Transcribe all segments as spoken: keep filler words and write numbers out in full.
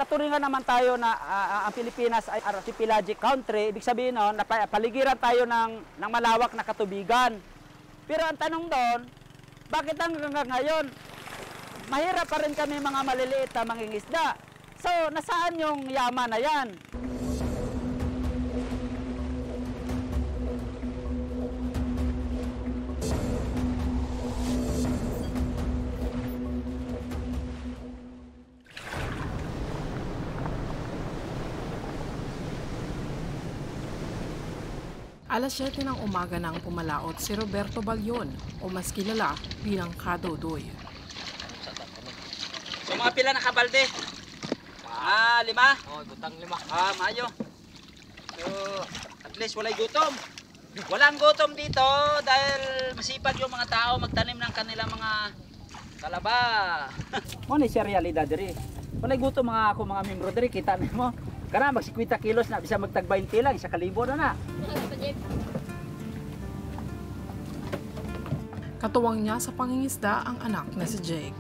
katuringan naman tayo na uh, ang Pilipinas ay archipelagic country, ibig sabihin no, na paligiran tayo ng, ng malawak na katubigan. Pero ang tanong doon, bakit hanggang ngayon, mahirap pa rin kami mga maliliit na mangingisda. So, nasaan yung yaman na yan? Alas siyete ng umaga nang pumalaot si Roberto Balyon o mas kilala bilang Kadodoy. So mga pila na kabalde? Ah, lima? Oh, butang lima. Ah, mayo. So, at least walay gutom. Walang gutom dito dahil masipag yung mga tao magtanim ng kanilang mga kalaba. Mo ni realidad diri. Walay gutom mga ako mga membro diri, kita nimo. Kana mag fifty kilos na bisa magtag twenty lang sa kalibo na na. Katuwang niya sa pangingisda ang anak na si Jake.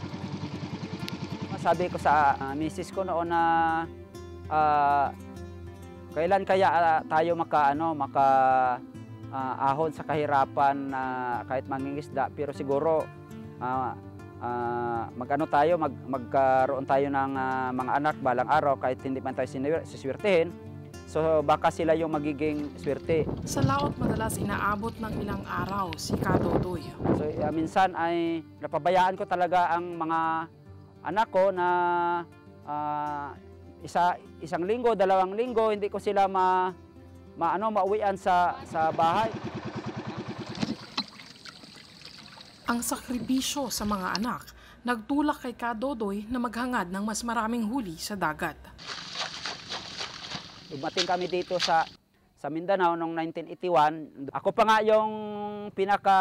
Sabi ko sa uh, misis ko noon na uh, kailan kaya uh, tayo maka ano maka uh, ahon sa kahirapan na uh, kahit mangingisda, pero siguro uh, uh, magano tayo mag magkaroon tayo ng uh, mga anak balang araw kahit hindi man tayo siswertehin. So baka sila yung magiging swerte. Sa laot madalas inaabot ng ilang araw si Kadodoy. So uh, minsan ay napabayaan ko talaga ang mga anak ko na uh, isa isang linggo, dalawang linggo hindi ko sila ma, ma ano mauwian sa sa bahay. Ang sakripisyo sa mga anak nagtulak kay Kadodoy na maghangad ng mas maraming huli sa dagat. Dumating kami dito sa sa Mindanao noong nineteen eighty-one. Ako pa nga yung pinaka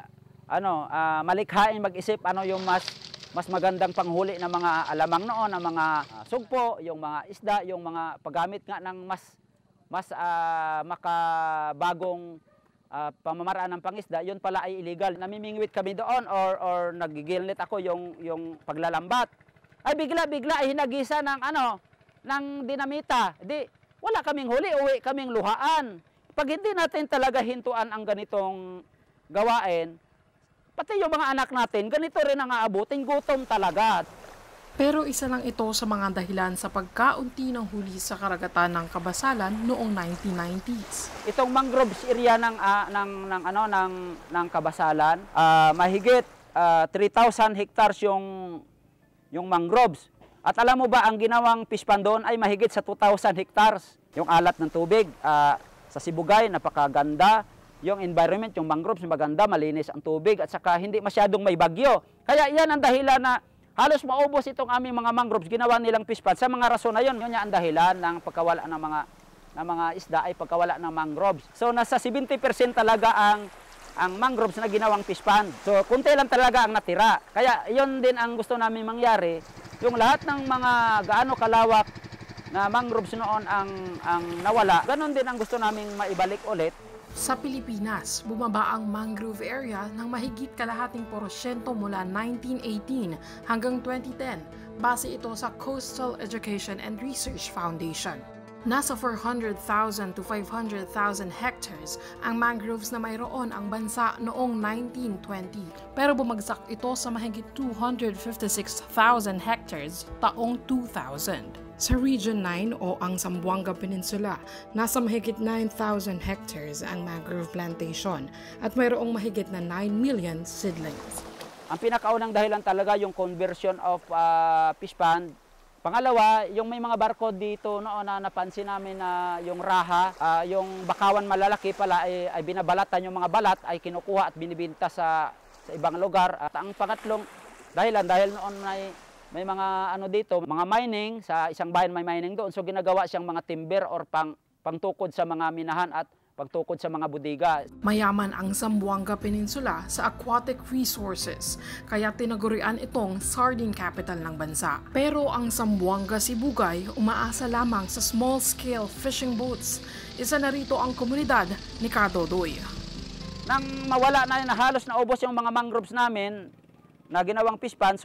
ano uh, malikhain mag-isip ano yung mas mas magandang panghuli ng mga alamang noon, ng mga uh, sugpo, yung mga isda, yung mga paggamit nga ng mas mas uh, makabagong uh, pamamaraan ng pangisda, yun pala ay illegal. Namimingwit kami doon or or nagigilnit ako yung yung paglalambat. Ay bigla-bigla ay hinagisa ng ano ng dinamita. Di wala kaming huli, uwi kaming luhaan. Pag hindi natin talaga hintuan ang ganitong gawain, pati yung mga anak natin, ganito rin ang aabutin, gutom talaga. Pero isa lang ito sa mga dahilan sa pagkaunti ng huli sa karagatan ng Kabasalan noong nineteen nineties. Itong mangroves area ng uh, ng ng ano ng ng Kabasalan, uh, mahigit uh, three thousand hectares yung yung mangroves. At alam mo ba, ang ginawang fish pond doon ay mahigit sa two thousand hectares. Yung alat ng tubig uh, sa Sibugay, napakaganda. Yung environment, yung mangroves, maganda, malinis ang tubig at saka hindi masyadong may bagyo. Kaya yan ang dahilan na halos maubos itong aming mga mangroves, ginawa nilang fish pond. Sa mga rason na yun, yun ang dahilan ng pagkawala ng mga, ng mga isda ay pagkawala ng mangroves. So nasa seventy percent talaga ang ang mangroves na ginawang fish pond. So kunti lang talaga ang natira. Kaya yun din ang gusto namin mangyari. Yung lahat ng mga gaano kalawak na mangroves noon ang, ang nawala, ganon din ang gusto naming maibalik ulit. Sa Pilipinas, bumaba ang mangrove area ng mahigit kalahating porsyento mula nineteen eighteen hanggang twenty ten, base ito sa Coastal Education and Research Foundation. Nasa four hundred thousand to five hundred thousand hectares ang mangroves na mayroon ang bansa noong nineteen twenty. Pero bumagsak ito sa mahigit two hundred fifty-six thousand hectares taong two thousand. Sa Region nine o ang Zamboanga Peninsula, nasa mahigit nine thousand hectares ang mangrove plantation at mayroong mahigit na nine million seedlings. Ang pinakaunang dahilan talaga yung conversion of uh, fish pond. Pangalawa, yung may mga barko dito noon na napansin namin na yung raha, uh, yung bakawan malalaki pala ay, ay binabalatan, yung mga balat ay kinukuha at binibinta sa, sa ibang lugar. At ang pangatlong dahilan, dahil noon may, may mga ano dito, mga mining, sa isang bayan may mining doon, so ginagawa siyang mga timber or pang, pangtukod sa mga minahan at pagtukod sa mga budiga. Mayaman ang Zamboanga Peninsula sa aquatic resources, kaya tinagurian itong sardine capital ng bansa. Pero ang Zamboanga Sibugay umaasa lamang sa small-scale fishing boats. Isa na rito ang komunidad ni Kadodoy. Nang mawala na, na halos naubos yung mga mangroves namin na ginawang fish pond, so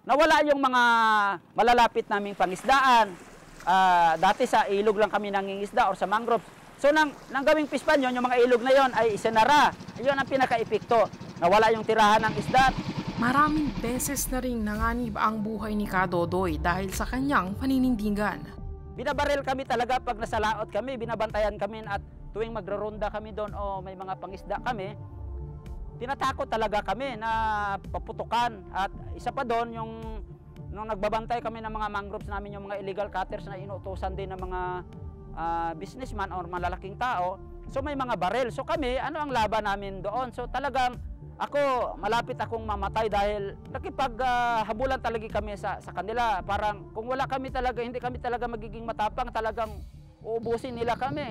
nawala yung mga malalapit naming pangisdaan. Uh, dati sa ilog lang kami nangingisda or sa mangroves. So nang, nang gawing fish pond yun, yung mga ilog na yon ay isinara. Yun ang pinaka-epekto. Nawala yung tirahan ng isda. Maraming beses na rin nanganib ang buhay ni Kadodoy dahil sa kanyang paninindigan. Binabaril kami talaga pag nasa laot kami, binabantayan kami at tuwing magraronda kami doon o may mga pangisda kami, tinatakot talaga kami na paputukan. At isa pa doon, yung nung nagbabantay kami ng mga mangroves namin, yung mga illegal cutters na inuutosan din ng mga uh, businessman or malalaking tao, so may mga baril. So kami, ano ang laban namin doon? So talagang ako, malapit akong mamatay dahil nakipaghabulan uh, talaga kami sa, sa kanila. Parang kung wala kami talaga, hindi kami talaga magiging matapang, talagang uubusin nila kami.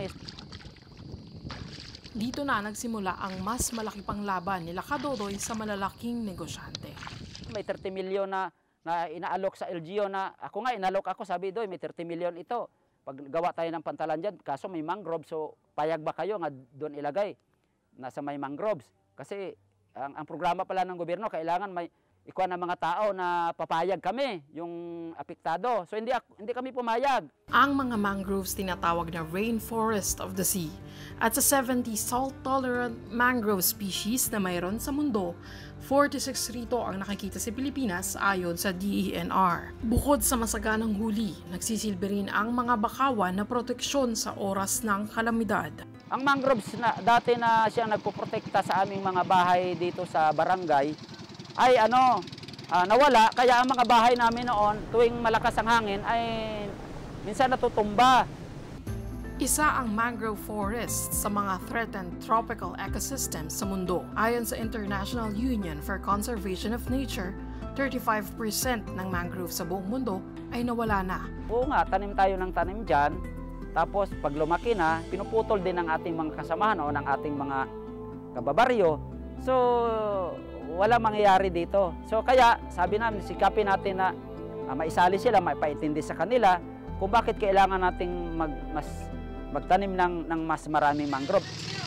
Dito na nagsimula ang mas malaki pang laban nila Kadodoy sa malalaking negosyante. May thirty milyon na, na inaalok sa L G U na, ako nga inalok ako, sabi doy, may thirty milyon ito. Pag gawa tayo ng pantalan dyan, kaso may mangrove, so payag ba kayo nga doon ilagay? Nasa may mangroves. Kasi ang, ang programa pala ng gobyerno, kailangan may ikuha ng mga tao na papayag kami, yung apektado. So hindi, hindi kami pumayag. Ang mga mangroves tinatawag na rainforest of the sea. At sa seventy salt-tolerant mangrove species na mayroon sa mundo, forty-six rito ang nakikita sa Pilipinas ayon sa D E N R. Bukod sa masaganang huli, nagsisilbi rin ang mga bakawan na proteksyon sa oras ng kalamidad. Ang mangroves na dati na siyang nagpoprotekta sa aming mga bahay dito sa barangay, ay ano, uh, nawala. Kaya ang mga bahay namin noon, tuwing malakas ang hangin, ay minsan natutumba. Isa ang mangrove forest sa mga threatened tropical ecosystems sa mundo. Ayon sa International Union for Conservation of Nature, thirty-five percent ng mangrove sa buong mundo ay nawala na. Oo nga, tanim tayo ng tanim dyan. Tapos pag lumaki na, pinuputol din ng ating mga kasamahan o ng ating mga kababaryo. So, wala mangyayari dito. So kaya sabi namin, sikapin natin na uh, maisali sila, maipaintindi sa kanila kung bakit kailangan nating mag, mas, magtanim ng, ng mas maraming mangrove.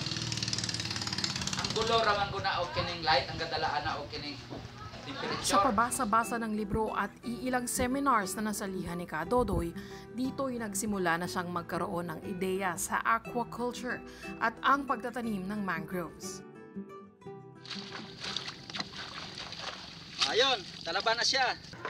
Ang gulo raman ko na o kining light, ang kadalaan na o kining temperature. Sa pabasa-basa ng libro at iilang seminars na nasalihan ni Kadodoy, dito'y nagsimula na siyang magkaroon ng ideya sa aquaculture at ang pagtatanim ng mangroves. Ayun, talaba na siya.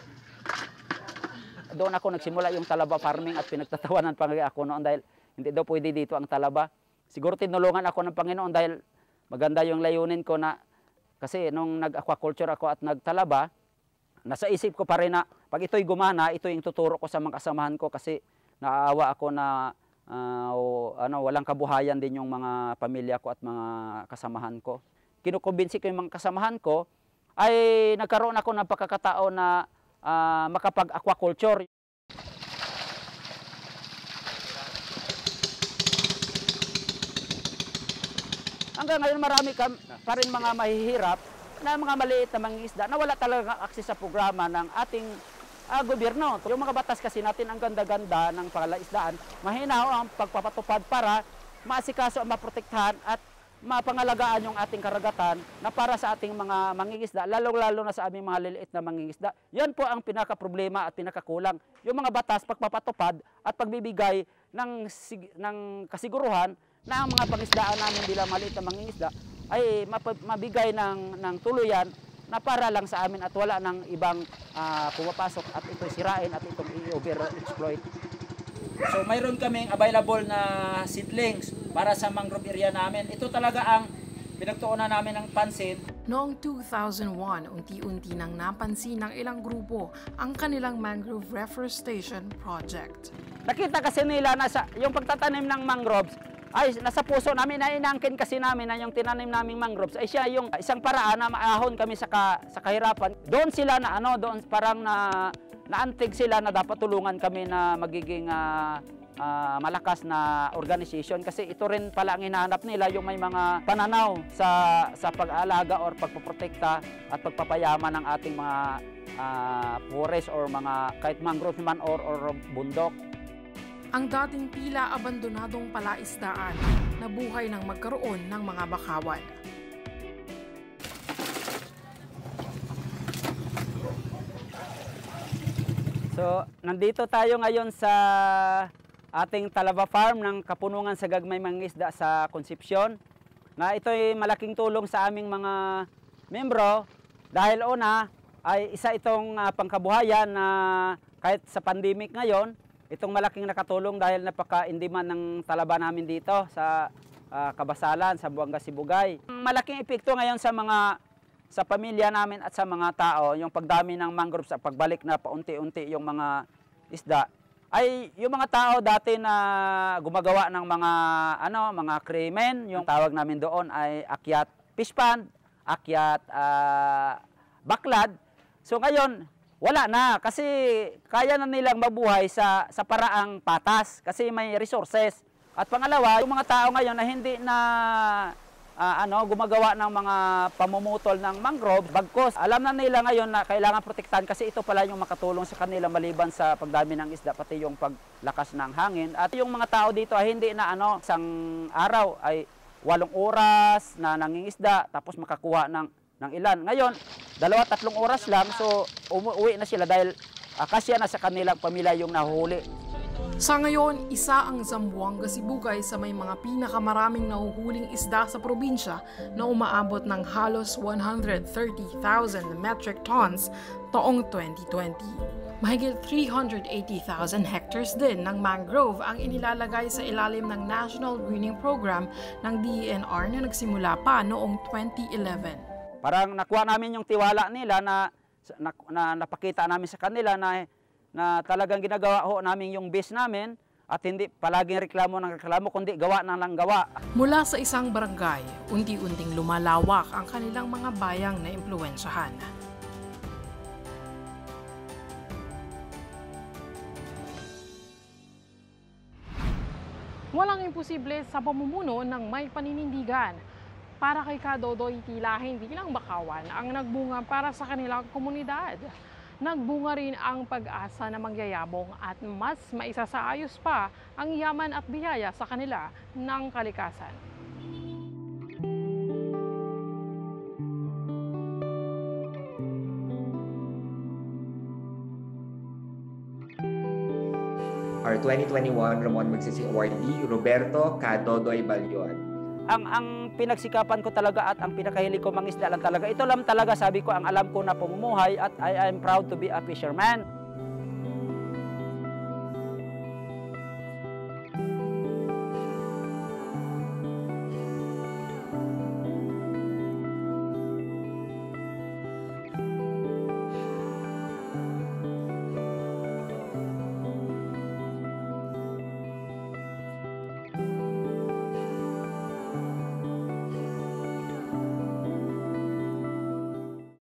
Doon ako nagsimula yung talaba farming at pinagtatawanan pa ako noon dahil hindi daw pwede dito ang talaba. Siguro tinulungan ako ng Panginoon dahil maganda yung layunin ko na kasi nung nag-aquaculture ako at nagtalaba, nasa isip ko pa rin na pag ito'y gumana, ito yung tuturo ko sa mga kasamahan ko kasi naaawa ako na uh, o, ano, walang kabuhayan din yung mga pamilya ko at mga kasamahan ko. Kinukumbinsi ko yung mga kasamahan ko ay nagkaroon ako ng pagkakataon na uh, makapag-aquaculture. Hanggang ngayon marami ka, pa rin mga mahihirap na mga maliit na mangingisda na wala talaga akses sa programa ng ating uh, gobyerno. Yung mga batas kasi natin ang ganda-ganda ng pangalaisdaan, mahina ang pagpapatupad para maasikaso ang maprotektahan at mapangalagaan yung ating karagatan na para sa ating mga mangingisda, lalo-lalo na sa aming mga liliit na mangingisda. Yan po ang pinaka-problema at pinakakulang. Yung mga batas, pagpapatupad at pagbibigay ng, ng kasiguruhan na ang mga pangisdaan namin bilang maliit na mangingisda ay mabigay ng, ng tuluyan na para lang sa amin at wala ng ibang uh, pumapasok at ito'y sirain at itong i-over-exploit. So mayroon kaming available na seedlings para sa mangrove area namin. Ito talaga ang pinagtuunan namin ng pansin. Noong two thousand one, unti-unti nang napansin ng ilang grupo ang kanilang mangrove reforestation project. Nakita kasi nila na sa, yung pagtatanim ng mangroves ay nasa puso namin, na inangkin kasi namin na yung tinanim naming mangroves ay siya yung isang paraan na maahon kami sa, ka, sa kahirapan. Doon sila na ano, doon parang na naantig sila na dapat tulungan kami na magiging uh, uh, malakas na organization kasi ito rin pala ang hinahanap nila, yung may mga pananaw sa, sa pag-aalaga or pagpoprotekta at pagpapayaman ng ating mga uh, forest or mga kahit mangrove man or, or bundok. Ang dating tila abandonadong palaisdaan nabuhay nang magkaroon ng mga bakawan. So, nandito tayo ngayon sa ating Talaba Farm ng Kapunungan sa Gagmay Mangingisda sa Concepcion. Na ito ay malaking tulong sa aming mga membro dahil una ay isa itong uh, pangkabuhayan na kahit sa pandemic ngayon, itong malaking nakatulong dahil napaka-indiman ng talaba namin dito sa uh, Kabasalan, sa Buanga Sibugay. Malaking epekto ngayon sa mga sa pamilya namin at sa mga tao, yung pagdami ng mangroves at pagbalik na paunti-unti yung mga isda, ay yung mga tao dati na gumagawa ng mga ano, mga craymen, yung tawag namin doon ay akyat fish pond, akyat uh, baklad. So ngayon, wala na kasi kaya na nilang mabuhay sa sa paraang patas kasi may resources. At pangalawa, yung mga tao ngayon na hindi na Uh, ano, gumagawa ng mga pamumutol ng mangrove, bagkos alam na nila ngayon na kailangan protektahan kasi ito pala yung makatulong sa kanila maliban sa pagdami ng isda, pati yung paglakas ng hangin. At yung mga tao dito ay hindi na ano, isang araw ay walong oras na nangingisda tapos makakuha ng, ng ilan. Ngayon, dalawa, tatlong oras lang, so umuwi na sila dahil uh, kasya na sa kanilang pamilya yung nahuhuli. Sa ngayon, isa ang Zamboanga Sibugay sa may mga pinakamaraming nahuhuling isda sa probinsya na umaabot ng halos one hundred thirty thousand metric tons taong twenty twenty. Mahigit three hundred eighty thousand hectares din ng mangrove ang inilalagay sa ilalim ng National Greening Program ng D E N R na nagsimula pa noong twenty eleven. Parang nakuha namin yung tiwala nila na, na, na napakita namin sa kanila na na talagang ginagawa ho namin yung base namin at hindi palaging reklamo ng reklamo kundi gawa na lang gawa. Mula sa isang barangay, unti-unting lumalawak ang kanilang mga bayang na impluwensyahan. Walang imposible sa pamumuno ng may paninindigan. Para kay Kadodoy, tila hindi lang bakawan ang nagbunga para sa kanilang komunidad. Nagbunga rin ang pag-asa na mangyayabong at mas maisasaayos pa ang yaman at biyaya sa kanila ng kalikasan. Our twenty twenty-one Ramon Magsaysay Awardee, Roberto Kadodoy Balyon. Ang ang pinagsikapan ko talaga at ang pinakahilig ko mangisda lang talaga. Ito lang talaga sabi ko ang alam ko na pamumuhay at I am proud to be a fisherman.